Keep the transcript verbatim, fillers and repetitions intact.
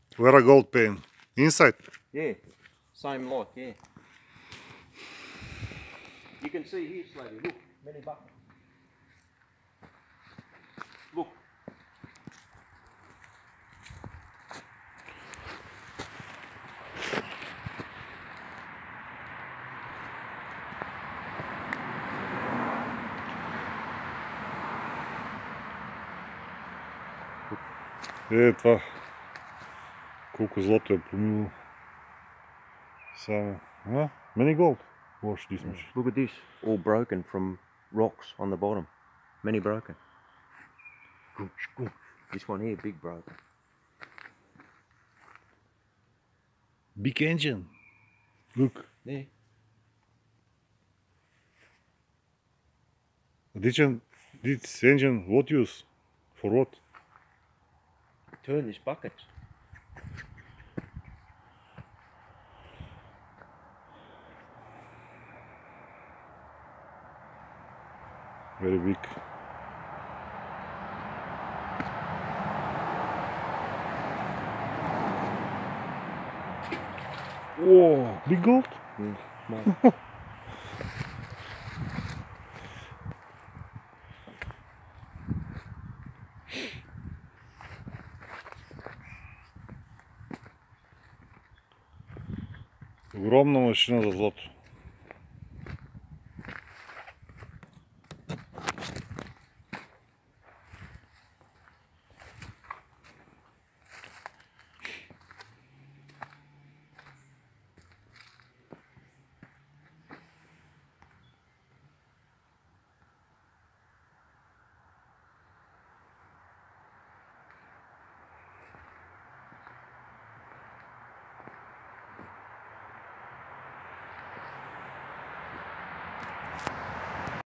Where a gold pen? Inside? Yeah, same like, yeah. You can see here, Slavey, look, many buckets. Look. Е, това. Колко злато е помило. Само. Ah, many gold. Watch this much. Look at this, all broken from rocks on the bottom. Many broken. This one here, big broken. Big engine. Look. Yeah. This engine, this engine, what use? For what? Turn this bucket. Very big. Whoa, big gold? Mm, no. Огромна машина за злато.